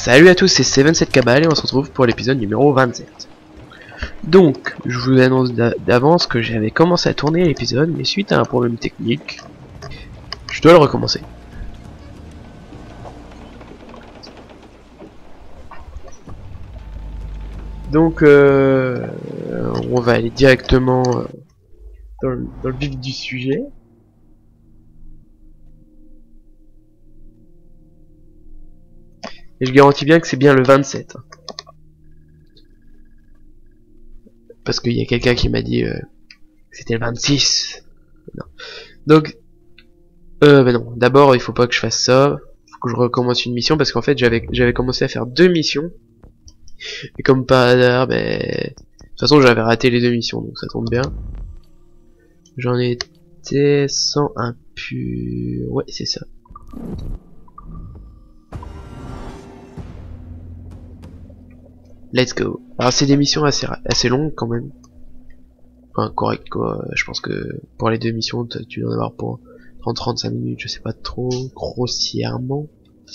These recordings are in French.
Salut à tous, c'est Seven7Cabal et on se retrouve pour l'épisode numéro 27. Donc, je vous annonce d'avance que j'avais commencé à tourner l'épisode, mais suite à un problème technique, je dois le recommencer. Donc, on va aller directement dans le vif du sujet. Et je garantis bien que c'est bien le 27. Parce qu'il y a quelqu'un qui m'a dit que c'était le 26. Non. Donc, ben non. D'abord, il faut pas que je fasse ça. Il faut que je recommence une mission parce qu'en fait, j'avais commencé à faire 2 missions. Et comme par hasard, ben, de toute façon, j'avais raté les 2 missions, donc ça tombe bien. J'en étais sans impur. Ouais, c'est ça. Let's go. Alors c'est des missions assez longues quand même. Enfin correct quoi. Je pense que pour les 2 missions tu dois en avoir pour 30-35 minutes, je sais pas trop grossièrement.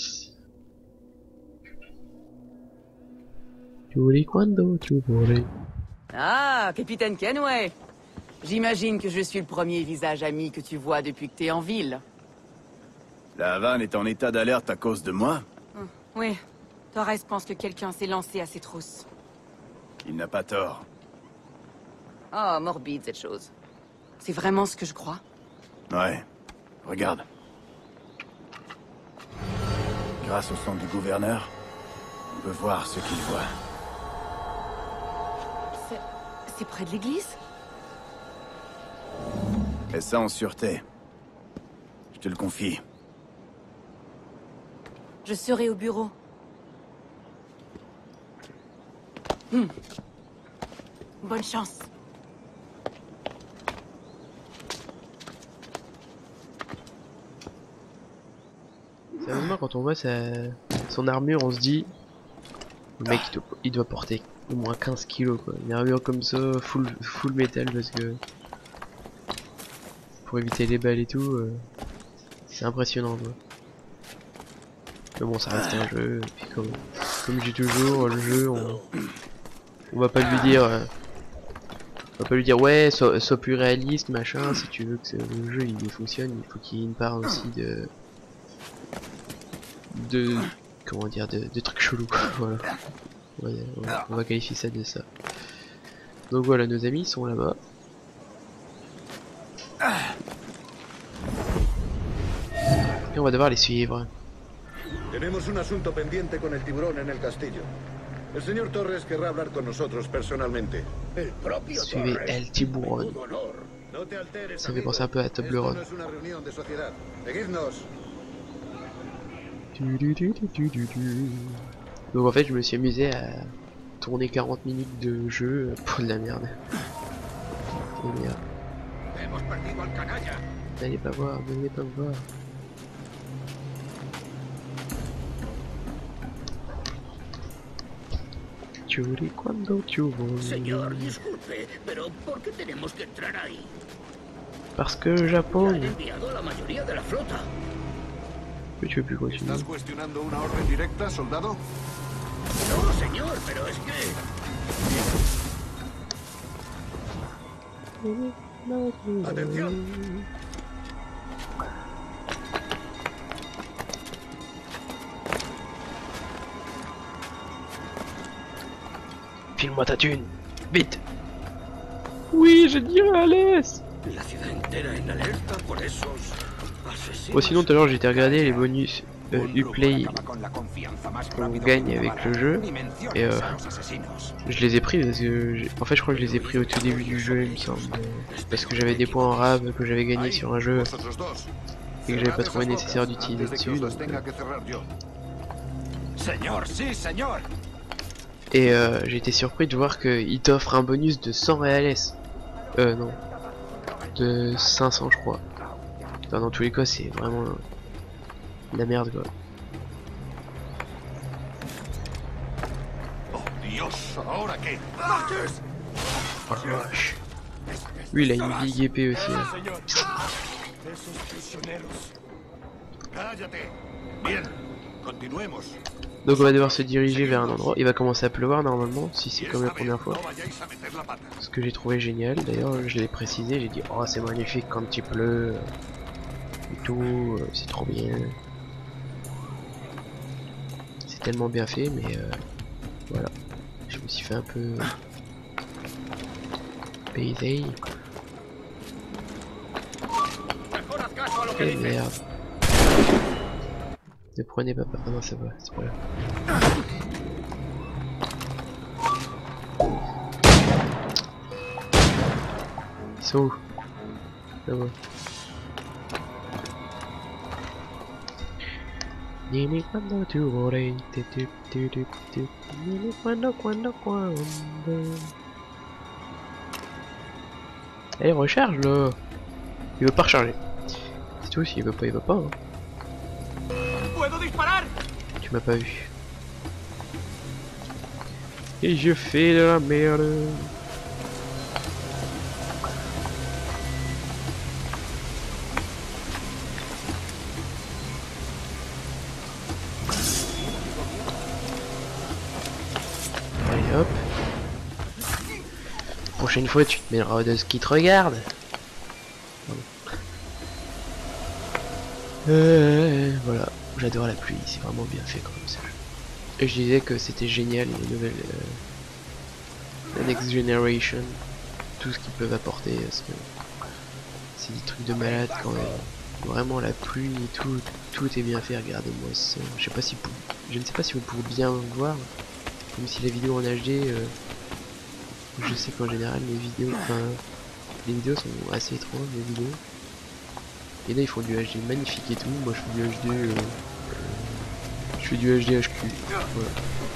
Ah, Capitaine Kenway. J'imagine que je suis le premier visage ami que tu vois depuis que t'es en ville. La Havane est en état d'alerte à cause de moi? Oui. Torres pense que quelqu'un s'est lancé à ses trousses. Il n'a pas tort. Oh, morbide cette chose. C'est vraiment ce que je crois? Ouais. Regarde. Grâce au son du gouverneur, on peut voir ce qu'il voit. C'est près de l'église? Fais ça en sûreté. Je te le confie. Je serai au bureau. Bonne chance. Sérieusement, quand on voit son armure, on se dit le mec il doit porter au moins 15 kilos quoi. Une armure comme ça, full métal, parce que pour éviter les balles et tout, c'est impressionnant quoi. Mais bon, ça reste un jeu, et puis comme je dis toujours, le jeu on va pas lui dire ouais sois plus réaliste machin. Si tu veux que le jeu il fonctionne, il faut qu'il y ait une part aussi de comment dire, de trucs chelous quoi. Voilà, on va qualifier ça de ça. Donc voilà, nos amis sont là-bas. Et on va devoir les suivre. Tenemos un asunto pendiente con el tiburón en el castillo. El señor Torres querrá hablar con nosotros personalmente. El propio Suivez El Tiburon. No te alteres, Ça fait penser un peu à Toblerone. Esto no es una reunión de sociedad. Seguidnos. Donc en fait je me suis amusé à tourner 40 minutes de jeu pour de la merde. C'est bien. Hemos perdido al canalla. N'allez pas voir, n'allez pas voir. Churi cuando chuvo. Señor, disculpe, pero ¿por qué tenemos que entrar ahí? Parce que le Japon. Han enviado a la mayoría de la flota. Mais tu veux plus continuer. ¿Estás cuestionando una orden directa, soldado? No, señor, pero es que... Atención. File-moi ta thune, vite. Oui, je dirais à l'aise. La ciudad entera en alerta por esos asesinos. Bon, sinon tout à l'heure j'étais regardé les bonus Uplay qu'on gagne avec le jeu, et je les ai pris parce que en fait je crois que je les ai pris au tout début du jeu il me semble, parce que j'avais des points en rab que j'avais gagné sur un jeu et que j'avais pas trouvé nécessaire d'utiliser dessus, donc, et j'ai été surpris de voir qu'il t'offre un bonus de 100 réales, non, de 500 je crois. Enfin, dans tous les cas c'est vraiment la merde quoi. Oh Dios, ahora qué? Oh la vache. Lui il a une big épée aussi. Hein. Esos prisioneros. Cállate. Bien, continuemos. Donc on va devoir se diriger vers un endroit. Il va commencer à pleuvoir normalement, si c'est comme la première fois. Ce que j'ai trouvé génial. D'ailleurs, je l'ai précisé. J'ai dit, oh c'est magnifique quand il pleut. Et tout, c'est trop bien. C'est tellement bien fait, mais voilà. Je me suis fait un peu paysé. Et merde. Ne prenez pas. Ah non, ça va, c'est pas là. Ils sont où? Ça va. Dime cuando tu vorrei, dime cuando. Allez, recharge là. Il veut pas recharger. C'est tout, s'il veut pas, il veut pas. Hein. Tu m'as pas vu. Et je fais de la merde. Allez hop. Prochaine fois tu te mêleras de ce qui te regarde. Voilà, j'adore la pluie, c'est vraiment bien fait comme ça. Et je disais que c'était génial les nouvelles la Next Generation, tout ce qu'ils peuvent apporter, parce que c'est des trucs de malade quand même. Vraiment la pluie et tout est bien fait. Regardez-moi ça. Je ne sais pas si vous pouvez bien voir, même si la vidéo en HD, je sais qu'en général les vidéos sont assez étranges, les vidéos. Et là ils font du HD magnifique et tout. Moi je fais du HD je fais du HD HQ. Voilà.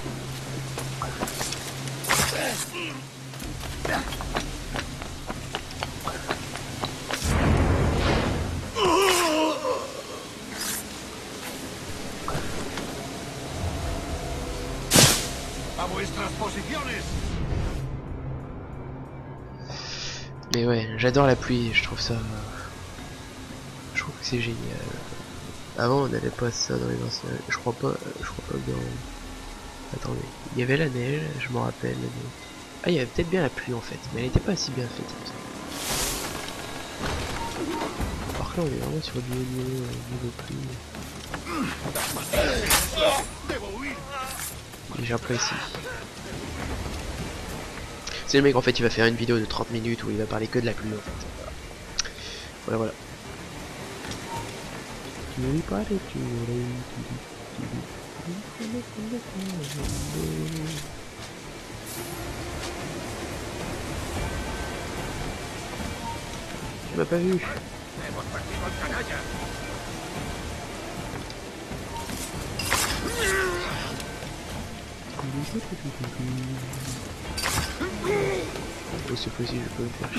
Mais ouais, j'adore la pluie, je trouve ça... Je trouve que c'est génial. Avant on n'avait pas ça dans les anciens... Je crois pas dans... Attendez, il y avait la neige, je m'en rappelle. Mais... Ah, il y avait peut-être bien la pluie en fait, mais elle était pas si bien faite. Par contre, on est vraiment sur du niveau pluie. Et j'apprécie. C'est le mec en fait, il va faire une vidéo de 30 minutes où il va parler que de la pluie en fait. Voilà. Tu m'as pas vu. Oh, c'est possible, je peux me faire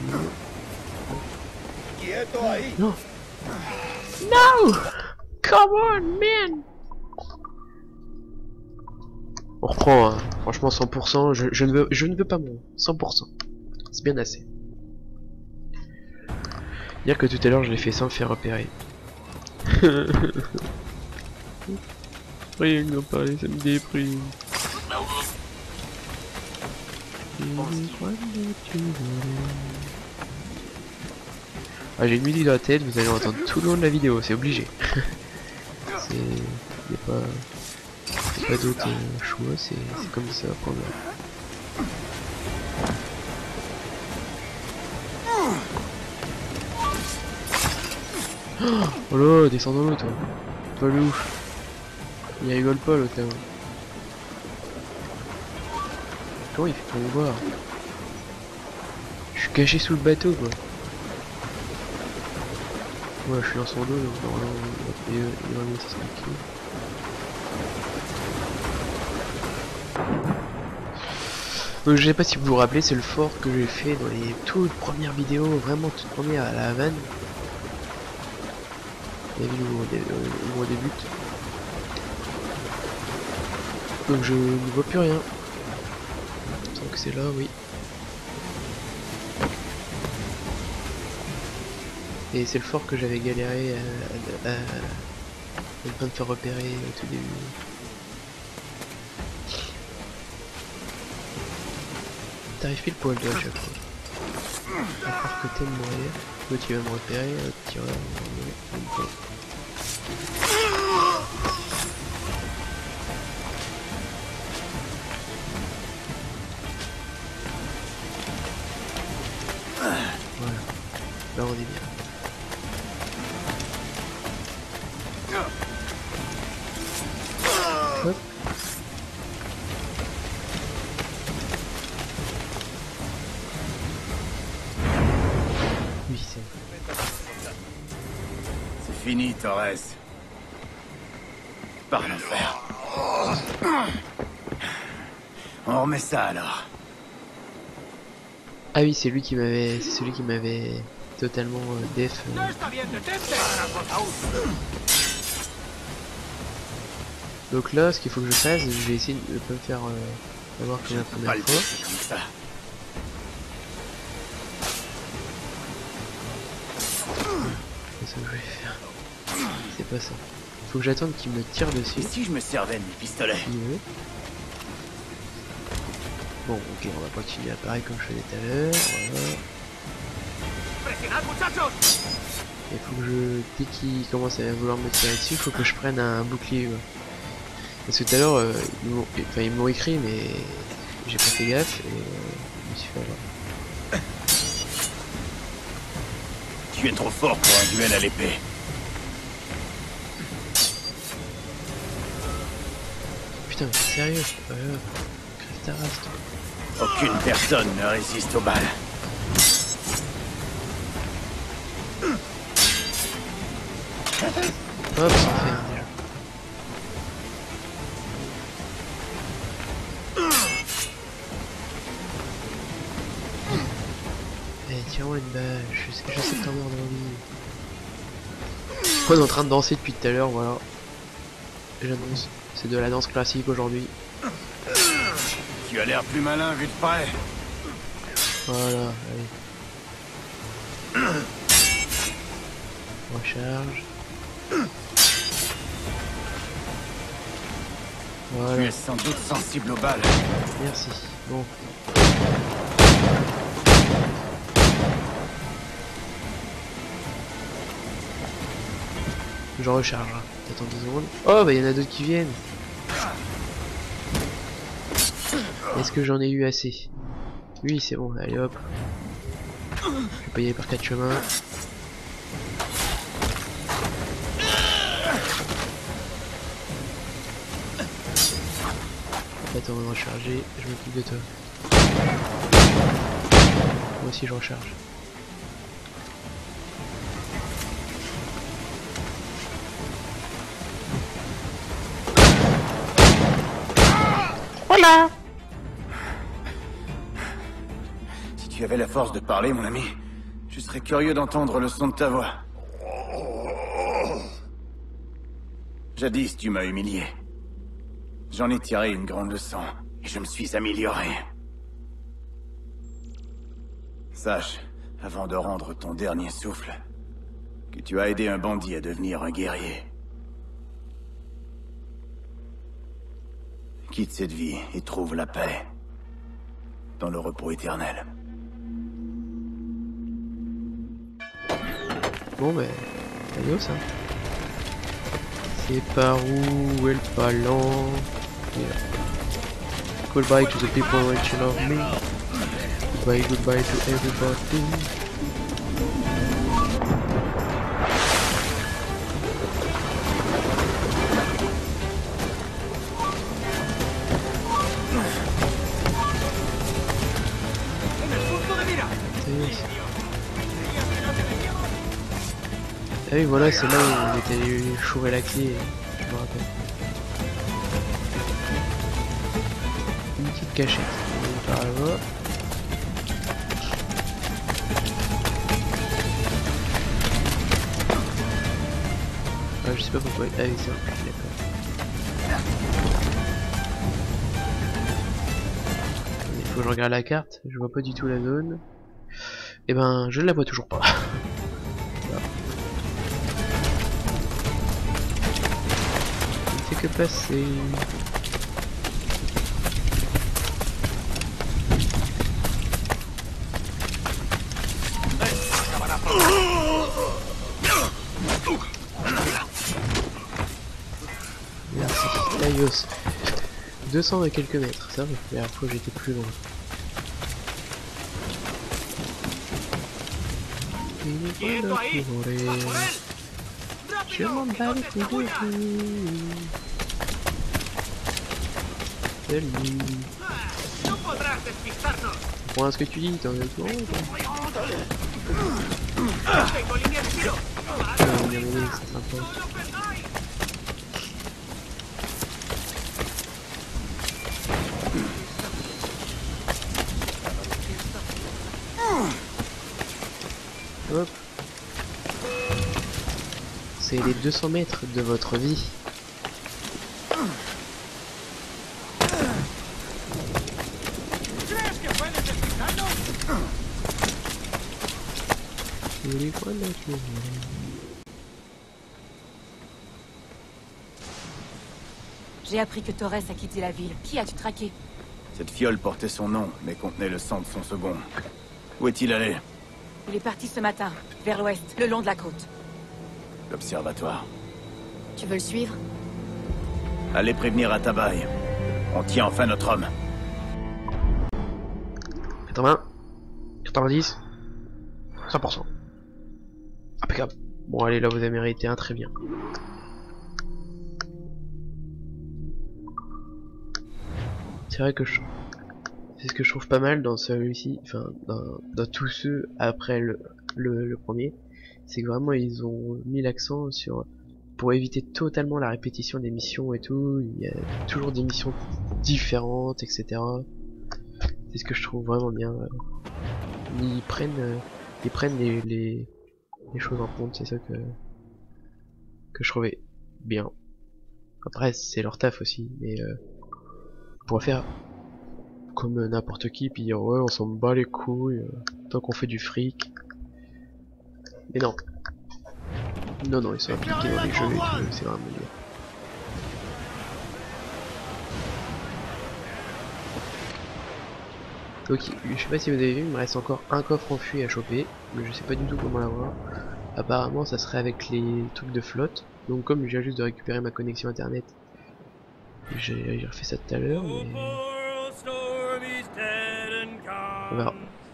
chier. Non. No! Come on, man! On reprend, hein. Franchement 100%, je ne veux pas moins. 100%. C'est bien assez. Dire que tout à l'heure je l'ai fait sans me faire repérer. Rien qu'en parler, ça me déprime. Ah, j'ai une musique dans la tête, vous allez entendre tout le long de la vidéo, c'est obligé. Il n'y a pas d'autre choix, c'est comme ça pour moi. Oh là, descends dans l'eau toi. Pas le ouf. Il rigole pas l'autre là. Comment il fait pour me voir? Je suis caché sous le bateau quoi. Ouais, je suis dans son dos donc normalement il va mieux s'expliquer. Donc je sais pas si vous vous rappelez, c'est le fort que j'ai fait dans les toutes premières vidéos, vraiment toutes premières à la Havane. La ville où on débute. Donc je ne vois plus rien. Donc c'est là, oui. Et c'est le fort que j'avais galéré à ne pas me faire repérer au tout début. T'arrives pile poil toi à chaque fois. À part que t'aimes mourir. L'autre il va me repérer, l'autre tireur, même pas. Voilà. Là on est bien. Hop. Oui, c'est... C'est fini, Torres. Par l'enfer. On remet ça alors. Ah oui, c'est lui qui m'avait... C'est celui qui m'avait totalement def. Donc là, ce qu'il faut que je fasse, je vais essayer de pas me faire avoir comme la Pas première le fois. laisser comme ça. C'est ça que je vais faire. C'est pas ça. Faut que j'attende qu'il me tire dessus. Et si je me servais de mes pistolets? Il veut. Bon, ok, on va continuer à pareil comme je faisais tout à l'heure. Voilà. Il faut que je... Dès qu'il commence à vouloir me tirer dessus, il faut que je prenne un bouclier. Ouais. Parce que tout à l'heure, ils m'ont écrit, mais j'ai pas fait gaffe et je me suis fait avoir. Tu es trop fort pour un duel à l'épée. Putain, mais c'est sérieux? Crève ta race, toi. Aucune personne ne résiste aux balles. Hop, ça en fait un déjà. Eh, tire-moi une balle, je sais que t'en mords d'envie. On est en train de danser depuis tout à l'heure, voilà. J'annonce, c'est de la danse classique aujourd'hui. Tu as l'air plus malin vu de près. Voilà, allez. Recharge. Tu Voilà, es sans doute sensible aux balles. merci. Bon. Je recharge. Hein. Attends 2 secondes. Oh bah il y en a d'autres qui viennent. Est-ce que j'en ai eu assez? Oui c'est bon, allez hop. Je vais pas y aller par 4 chemins. Attends, on va recharger, je m'occupe de toi. Moi aussi je recharge. Voilà. Si tu avais la force de parler, mon ami, je serais curieux d'entendre le son de ta voix. Jadis, tu m'as humilié. J'en ai tiré une grande leçon, et je me suis amélioré. Sache, avant de rendre ton dernier souffle, que tu as aidé un bandit à devenir un guerrier. Quitte cette vie et trouve la paix dans le repos éternel. Bon ben, adios hein. C'est par où est le palan? Yeah. Goodbye to the people when you love me. Goodbye to everybody. Ah oui voilà, c'est là où on était allé chourer la clé, je me rappelle. Une petite cachette, on va par là-bas. Ah je sais pas pourquoi, ah oui c'est un plus, d'accord. Il faut que je regarde la carte, je vois pas du tout la zone. Et ben je ne la vois toujours pas. Que passer. Merci. Laios. 200 et quelques mètres, ça, mais la dernière fois j'étais plus loin. Je m'en bats les couilles de vous. Salut. Pour ce que tu dis, t'en es au courant ou pas? C'est sympa. Hop. C'est les 200 mètres de votre vie. J'ai appris que Torres a quitté la ville. Qui as-tu traqué? Cette fiole portait son nom, mais contenait le sang de son second. Où est-il allé? Il est parti ce matin, vers l'ouest, le long de la côte. L'observatoire. Tu veux le suivre? Allez prévenir à Tabaï. On tient enfin notre homme. 80, 90, 100%. Impeccable. Bon allez, là vous avez mérité un, très bien. C'est vrai que c'est ce que je trouve pas mal dans celui-ci, enfin dans tous ceux après le premier, c'est que vraiment ils ont mis l'accent sur, pour éviter totalement la répétition des missions et tout, il y a toujours des missions différentes, etc. C'est ce que je trouve vraiment bien. Ils prennent les choses en compte, c'est ça que je trouvais bien. Après c'est leur taf aussi, mais on pourrait faire comme n'importe qui puis dire ouais on s'en bat les couilles tant qu'on fait du fric. Mais non. Non, ils sont appliqués dans les jeux et tout, c'est vraiment bien. Donc je sais pas si vous avez vu, il me reste encore un coffre enfui à choper, mais je sais pas du tout comment l'avoir. Apparemment ça serait avec les trucs de flotte, donc comme je viens juste de récupérer ma connexion internet, j'ai refait ça tout à l'heure, mais... on verra.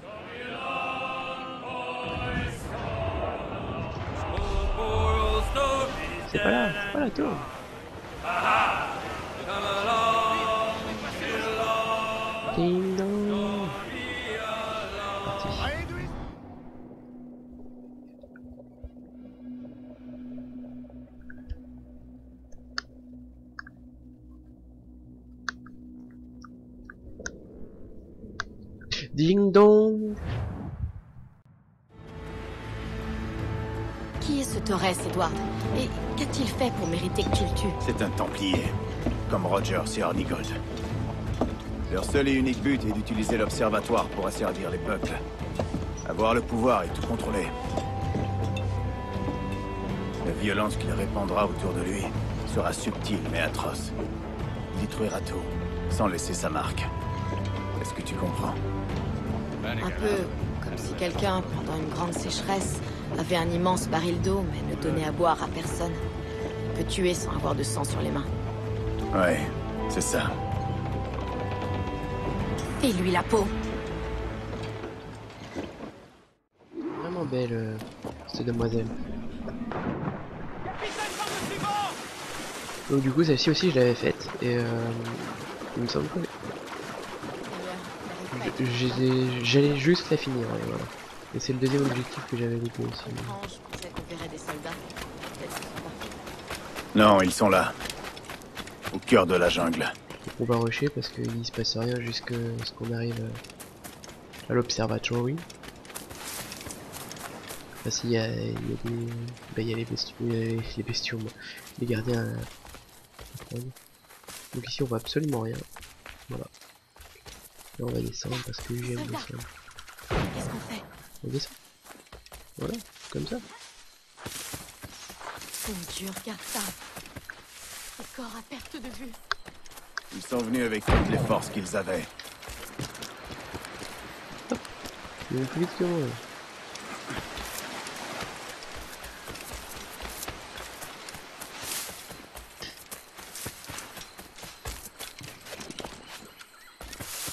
C'est pas la tour. Ding dong. Parti. Ding dong. Qui est ce Torres, Edward? Et qu'a-t-il fait pour mériter que tu le tues? C'est un Templier, comme Rogers et Hornigold. Leur seul et unique but est d'utiliser l'Observatoire pour asservir les peuples. Avoir le pouvoir et tout contrôler. La violence qu'il répandra autour de lui sera subtile mais atroce. Il détruira tout, sans laisser sa marque. Est-ce que tu comprends? Un peu comme si quelqu'un, pendant une grande sécheresse, avait un immense baril d'eau, mais ne donnait à boire à personne. Peut tuer sans avoir de sang sur les mains. Ouais, c'est ça. Fais-lui la peau. Vraiment belle, cette demoiselle. Donc du coup celle-ci aussi je l'avais faite, et il me semble que... j'allais juste la finir, ouais, voilà. Et c'est le deuxième objectif que j'avais loupé aussi. Non, ils sont là. Au cœur de la jungle. On va rusher parce qu'il se passe rien jusqu'à ce qu'on arrive à l'observatory. Enfin s'il y a des... bah il y a les bestioles, les gardiens à prendre. Donc ici on voit absolument rien. Voilà. Là on va descendre parce que j'aime descendre. Qu'est-ce qu'on fait? On descend. Voilà, comme ça. Mon Dieu, regarde ça. Le corps à perte de vue. Ils sont venus avec toutes les forces qu'ils avaient. Il est plus vite que moi.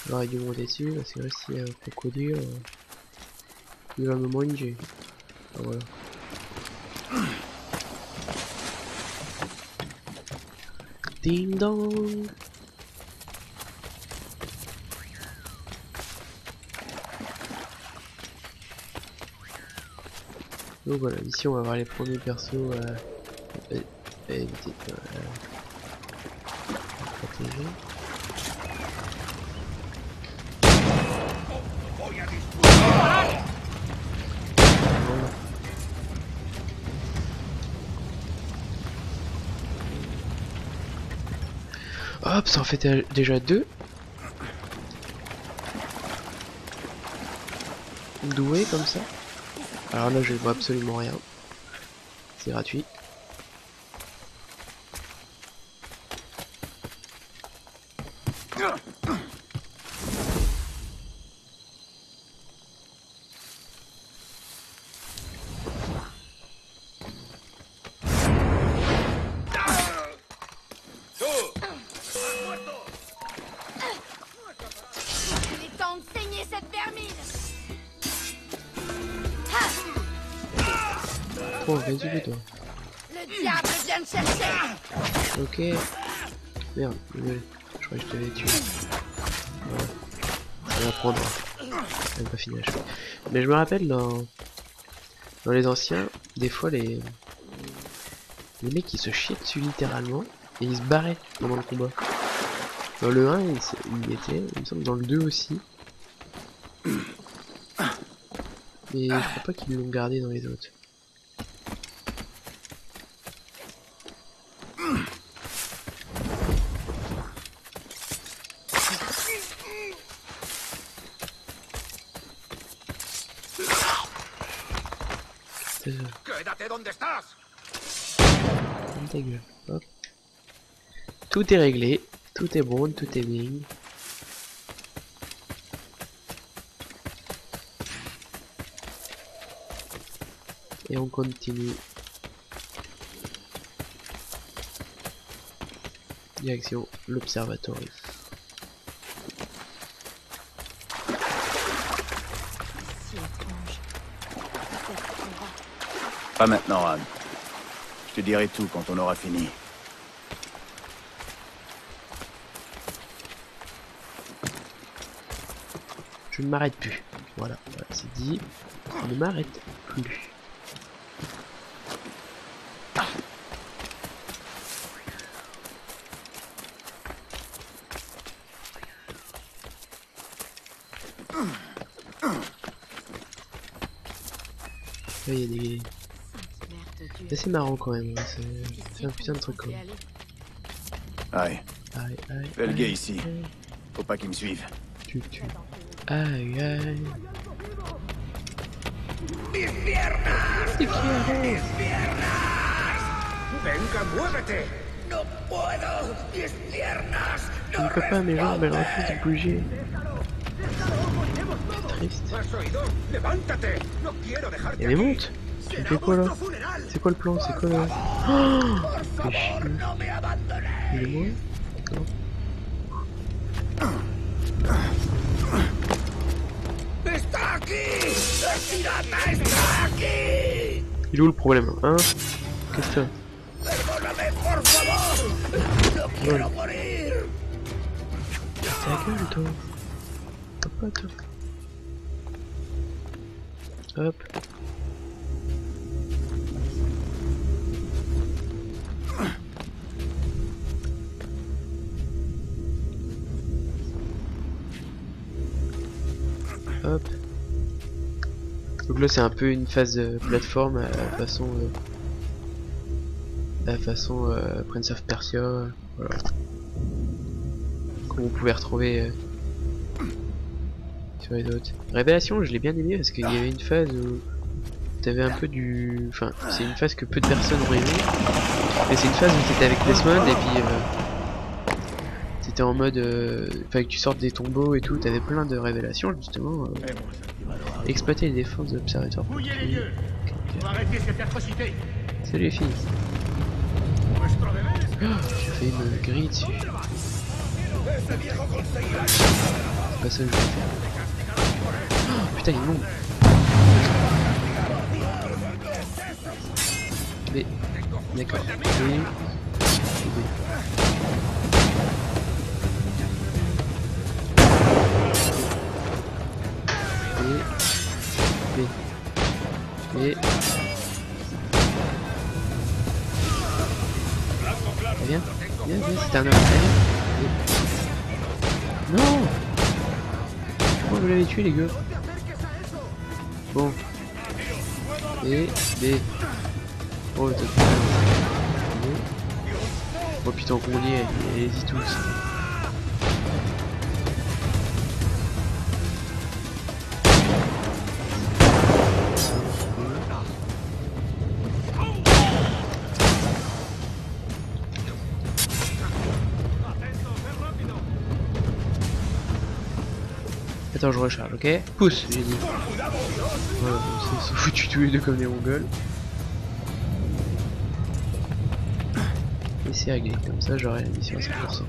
J'aurais dû monter dessus parce que là, s'il y a un crocodile, il va me manger. Ah, voilà. Ding dong. Donc voilà, ici on va voir les premiers persos à éviter de protéger. Voilà. Hop, ça en fait déjà 2. Doué comme ça. Alors là je vois absolument rien. C'est gratuit. Il est temps de saigner cette vermine. Oh, vas-y, toi. Le diable vient de chercher. Ok. Merde, désolé. Je crois que je t'avais tué. Voilà. On va prendre. Elle n'a pas fini la chose. Mais je me rappelle dans les anciens, des fois les mecs ils se chiaient dessus littéralement et ils se barraient pendant le combat. Dans le 1 il était, il me semble dans le 2 aussi. Mais je crois pas qu'ils l'ont gardé dans les autres. Quédate donde estás. Ta gueule. Hop. Tout est réglé, tout est bon, tout est bien. Et on continue. Direction l'observatoire. Si étrange. Peut-être qu'on va. Pas maintenant, Anne. Je te dirai tout quand on aura fini. Je ne m'arrête plus. Voilà, voilà c'est dit. Je ne m'arrête plus. Là, il y a des... Sainte Mère de Dieu. C'est assez marrant quand même. Hein. C'est un putain de truc quoi. Aïe, Aïe, aïe. fais le aïe, gay ici. aïe. Faut pas qu'ils me suivent. Tu. Aïe, aïe. Venga, muévete. No puedo. Mis piernas. Je ne peux pas, mes jambes, elles refusent de bouger. C'est triste. ¿Has oído? Levántate. No quiero dejarte Et mais aquí. monte. Tu fais quoi là? C'est quoi le plan? C'est quoi là? Oh, fais chier. No me abandones. Il est mort? Non. ¡Está aquí! ¡El pirata está aquí! Il est où le problème? Hein? Qu'est-ce que ¡Perdóname, por favor! ¡No quiero morir! c'est la gueule toi? Hop, toi. Hop. Hop. Donc là c'est un peu une phase plateforme à la façon Prince of Persia, voilà. Comme vous pouvez retrouver sur les autres. Révélation, je l'ai bien aimé parce qu'il y avait une phase où t'avais un peu du... Enfin, c'est une phase que peu de personnes ont aimé. Mais c'est une phase où t'étais avec Desmond et puis t'étais en mode... fallait que tu sortes des tombeaux et tout, t'avais plein de révélations justement. Exploiter les défenses de l'observatoire. ¡Huye les lieux! Arrêtez cette atrocité! Salut les filles. Nuestro deber es... Oh, j'ai fait une grille dessus. ¡Ese viejo conseguirá! c'est pas ça que je veux faire. Oh, putain, il est long. B. D'accord. B. B. Viens, c'est un homme. Non! Pourquoi vous l'avez tué, les gars? Bon. B. Oh, t'as fait. Oh putain, qu'on y est, allez-y tous. Attends, je recharge, ok? Pousse, j'ai dit. Voilà, c'est foutu tous les deux comme des mongols. Et c'est réglé, comme ça j'aurai la mission à 100%.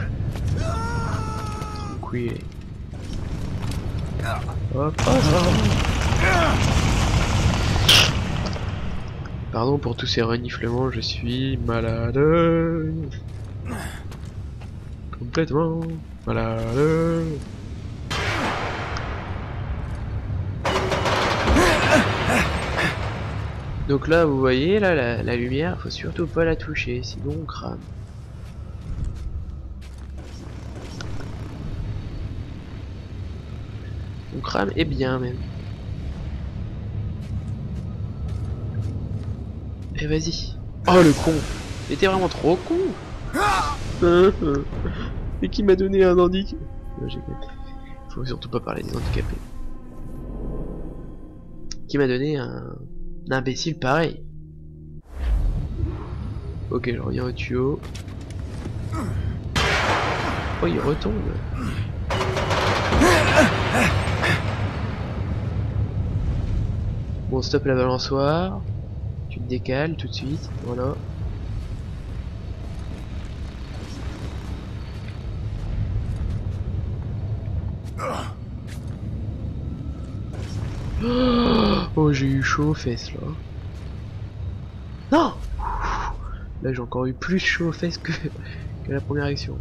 Tranquille. Hop, pardon pour tous ces reniflements, je suis malade. Complètement malade. Donc là, vous voyez, là, la lumière, faut surtout pas la toucher, sinon on crame. On crame, et bien même. Et vas-y. Oh le con. Mais t'es vraiment trop con. Et qui m'a donné un handicap. Faut surtout pas parler des handicapés. Qui m'a donné un imbécile pareil. Ok, je reviens au tuyau. Oh, il retombe. Bon, stop la balançoire. Tu te décales tout de suite. Voilà. Oh, j'ai eu chaud aux fesses là. Non! Là, j'ai encore eu plus chaud aux fesses que la première action.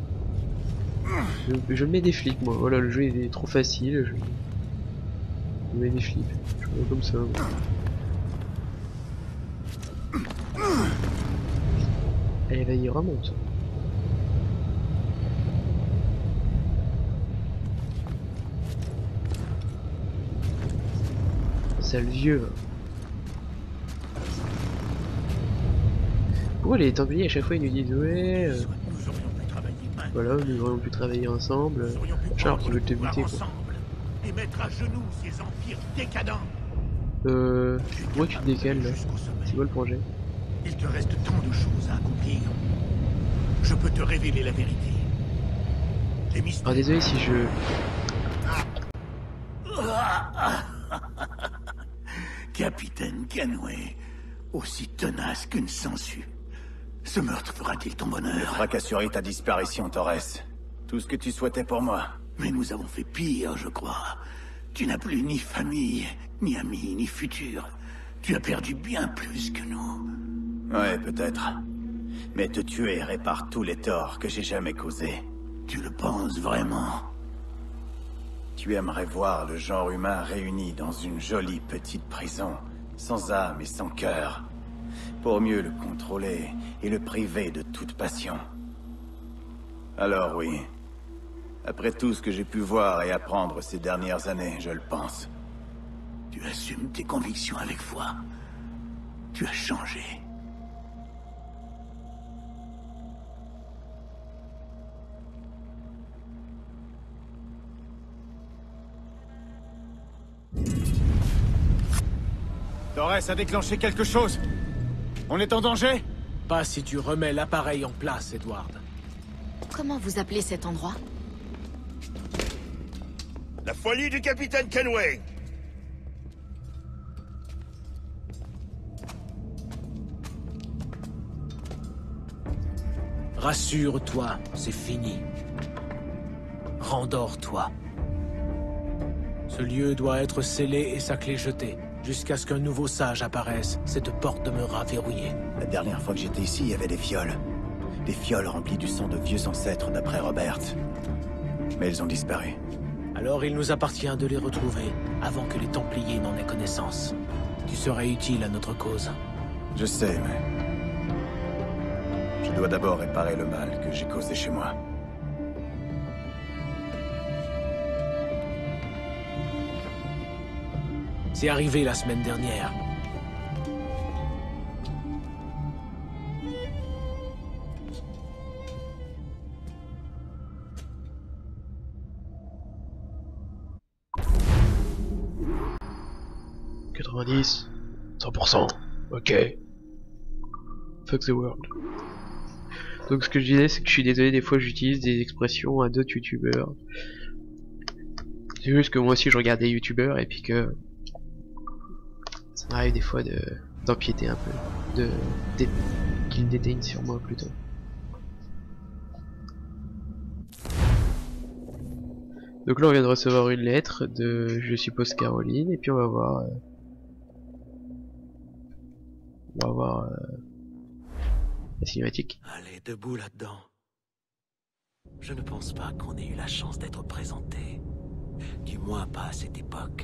Je mets des flics, moi. Voilà, le jeu est trop facile. Je mets des flics. Je fais comme ça. Allez, vas-y, remonte. Sale vieux. Pourquoi les Templiers à chaque fois ils nous disent ouais voilà, nous aurions pu travailler ensemble, alors qu'ils veulent te buter quoi. Et mettre à genoux ces empires décadents. Pourquoi tu te décales là? C'est quoi le projet? Il te reste tant de choses à accomplir. Je peux te révéler la vérité. Les mystères... Alors désolé si je... Capitaine Kenway, aussi tenace qu'une sangsue. Ce meurtre fera-t-il ton bonheur? Fracasserie ta disparition, Torres. Tout ce que tu souhaitais pour moi. Mais nous avons fait pire, je crois. Tu n'as plus ni famille, ni amis, ni futur. Tu as perdu bien plus que nous. Ouais, peut-être. Mais te tuer répare tous les torts que j'ai jamais causés. Tu le penses vraiment? Tu aimerais voir le genre humain réuni dans une jolie petite prison, sans âme et sans cœur, pour mieux le contrôler et le priver de toute passion. Alors oui, après tout ce que j'ai pu voir et apprendre ces dernières années, je le pense. Tu assumes tes convictions avec foi. Tu as changé. Torres a déclenché quelque chose. On est en danger? Pas si tu remets l'appareil en place, Edward. Comment vous appelez cet endroit? La folie du capitaine Kenway. Rassure-toi, c'est fini. rendors-toi. Ce lieu doit être scellé et sa clé jetée. Jusqu'à ce qu'un nouveau sage apparaisse, cette porte demeurera verrouillée. La dernière fois que j'étais ici, il y avait des fioles. Des fioles remplies du sang de vieux ancêtres d'après Robert. Mais elles ont disparu. Alors il nous appartient de les retrouver, avant que les Templiers n'en aient connaissance. Tu serais utile à notre cause. Je sais, mais... je dois d'abord réparer le mal que j'ai causé chez moi. C'est arrivé la semaine dernière. « 90, 100%, ok. Fuck the world. » Donc ce que je disais, c'est que je suis désolé, des fois j'utilise des expressions à d'autres youtubeurs. C'est juste que moi aussi je regarde des youtubeurs et puis que... ça m'arrive des fois d'empiéter un peu, qu'ils déteignent sur moi plutôt. Donc là on vient de recevoir une lettre de, je suppose, Caroline, et puis on va voir la cinématique. Allez, debout là-dedans. Je ne pense pas qu'on ait eu la chance d'être présenté. Du moins pas à cette époque.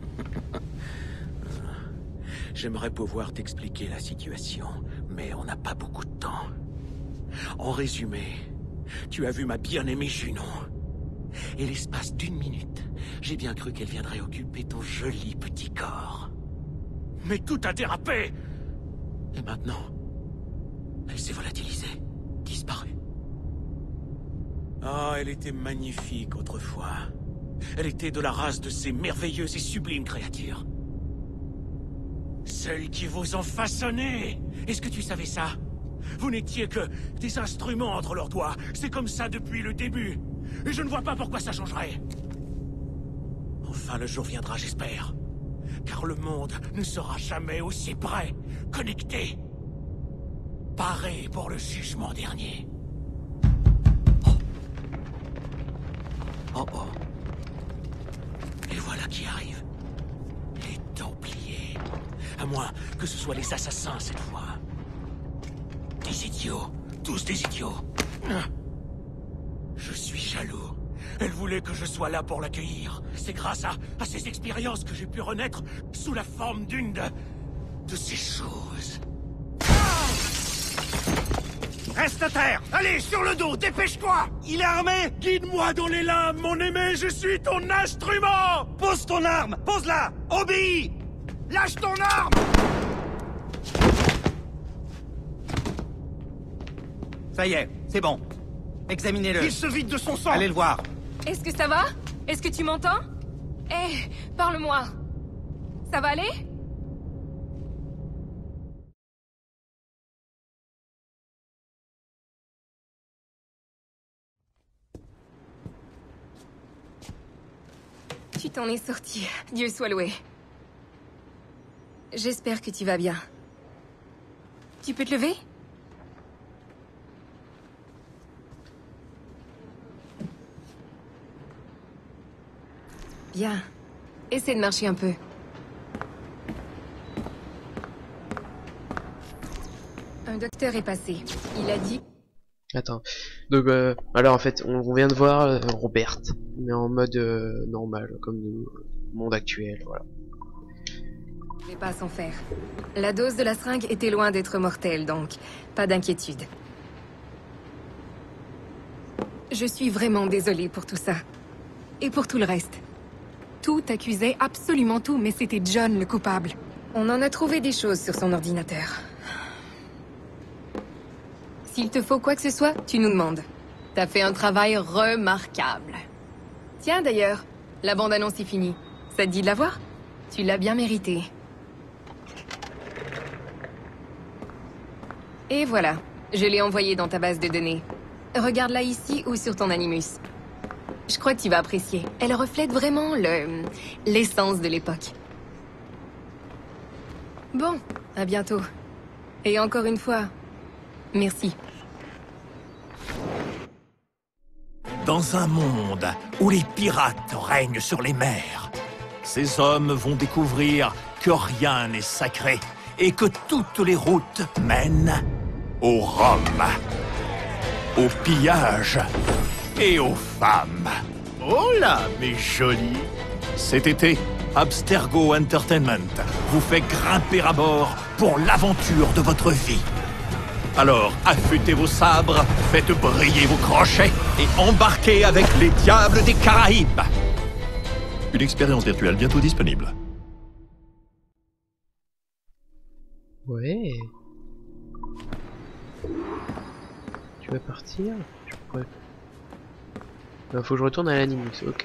J'aimerais pouvoir t'expliquer la situation, mais on n'a pas beaucoup de temps. En résumé, tu as vu ma bien-aimée Junon. Et l'espace d'une minute, j'ai bien cru qu'elle viendrait occuper ton joli petit corps. Mais tout a dérapé! Et maintenant, elle s'est volatilisée, disparue. Ah, elle était magnifique autrefois. Elle était de la race de ces merveilleuses et sublimes créatures. Celles qui vous ont façonné. Est-ce que tu savais ça? Vous n'étiez que des instruments entre leurs doigts. C'est comme ça depuis le début. Et je ne vois pas pourquoi ça changerait. Enfin, le jour viendra, j'espère. Car le monde ne sera jamais aussi près, connecté, paré pour le jugement dernier. Oh. Oh oh. Et voilà qui arrive. Les Templiers. À moins que ce soit les assassins cette fois. Des idiots. Tous des idiots. Je suis jaloux. Elle voulait que je sois là pour l'accueillir. C'est grâce à ces expériences que j'ai pu renaître sous la forme d'une de ces choses. Reste à terre! Allez, sur le dos, dépêche-toi! Il est armé! Guide-moi dans les lames, mon aimé, je suis ton instrument! Pose ton arme! Pose-la! Obéis! Lâche ton arme! Ça y est, c'est bon. Examinez-le. Il se vide de son sang! Allez le voir. Est-ce que ça va? Est-ce que tu m'entends? Hé, parle-moi. Ça va aller? Tu t'en es sorti, Dieu soit loué. J'espère que tu vas bien. Tu peux te lever? Bien. Essaie de marcher un peu. Un docteur est passé. Il a dit... Attends. Donc, alors en fait, on vient de voir Robert, mais en mode normal, comme le monde actuel, voilà. Je vais pas s'en faire. La dose de la seringue était loin d'être mortelle, donc pas d'inquiétude. Je suis vraiment désolée pour tout ça. Et pour tout le reste. Tout accusait absolument tout, mais c'était John le coupable. On en a trouvé des choses sur son ordinateur. S'il te faut quoi que ce soit, tu nous demandes. T'as fait un travail remarquable. Tiens d'ailleurs, la bande-annonce est finie. Ça te dit de la voir? Tu l'as bien mérité. Et voilà, je l'ai envoyé dans ta base de données. Regarde-la ici ou sur ton Animus. Je crois que tu vas apprécier. Elle reflète vraiment l'essence de l'époque. Bon, à bientôt. Et encore une fois, merci. dans un monde où les pirates règnent sur les mers. Ces hommes vont découvrir que rien n'est sacré et que toutes les routes mènent au rhum, au pillage et aux femmes. Oh là, mes jolis! Cet été, Abstergo Entertainment vous fait grimper à bord pour l'aventure de votre vie. Alors, affûtez vos sabres, faites briller vos crochets et embarquez avec les diables des Caraïbes. Une expérience virtuelle bientôt disponible. Ouais. Tu vas partir? Je pourrais... Faut que je retourne à l'Animus, ok.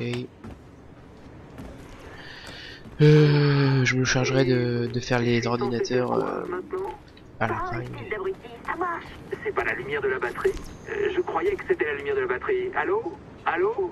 Je me chargerai de faire les ordinateurs à la fin. Ça marche. C'est pas la lumière de la batterie. Je croyais que c'était la lumière de la batterie. Allô? Allô?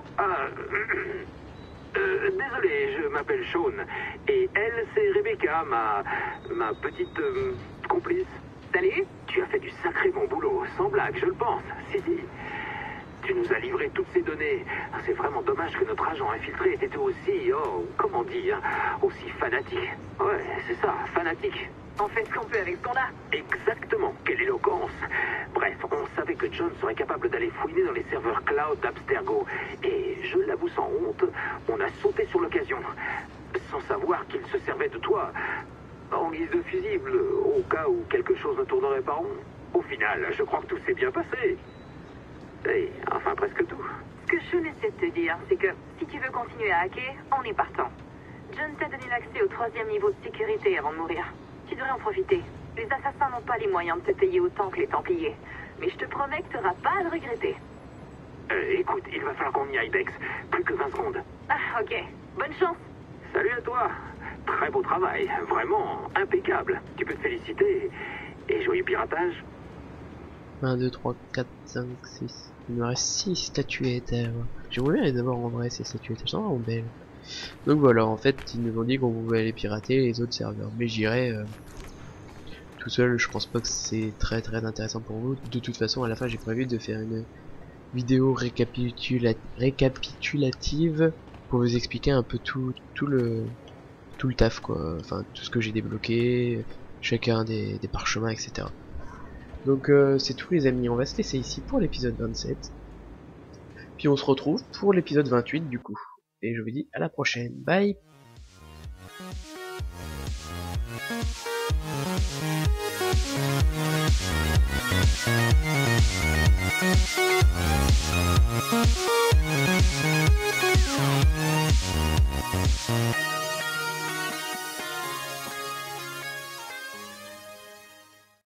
Désolé, je m'appelle Sean. Et elle, c'est Rebecca, ma petite complice. Salut. Tu as fait du sacré bon boulot, sans blague, je le pense. Si. Tu nous as livré toutes ces données. C'est vraiment dommage que notre agent infiltré ait été aussi, comment dire, aussi fanatique. Ouais, c'est ça, fanatique. On fait ce qu'on peut avec ce qu'on a. Exactement, quelle éloquence. Bref, on savait que John serait capable d'aller fouiner dans les serveurs cloud d'Abstergo. Et je l'avoue sans honte, on a sauté sur l'occasion. Sans savoir qu'il se servait de toi en guise de fusible, au cas où quelque chose ne tournerait pas rond. Au final, je crois que tout s'est bien passé. Et enfin, presque tout. Ce que Sean essaie de te dire, c'est que si tu veux continuer à hacker, on est partant. John t'a donné l'accès au 3e niveau de sécurité avant de mourir. Tu devrais en profiter. Les assassins n'ont pas les moyens de te payer autant que les Templiers. Mais je te promets que tu n'auras pas à le regretter. Écoute, il va falloir qu'on y aille, Bex. Plus que 20 secondes. Ah, ok. Bonne chance. Salut à toi. Très beau travail. Vraiment impeccable. Tu peux te féliciter. Et joyeux piratage. 1, 2, 3, 4, 5, 6. Il me reste 6 statuettes. J'aimerais bien les avoir en vrai, ces statuettes. Elles sont vraiment belles. Donc voilà, en fait, ils nous ont dit qu'on pouvait aller pirater les autres serveurs. Mais j'irai tout seul, je pense pas que c'est très intéressant pour vous. De toute façon, à la fin, j'ai prévu de faire une vidéo récapitulative pour vous expliquer un peu tout le taf, quoi. Enfin, tout ce que j'ai débloqué, chacun des parchemins, etc. Donc c'est tout les amis, on va se laisser ici pour l'épisode 27. Puis on se retrouve pour l'épisode 28 du coup. Et je vous dis à la prochaine, bye.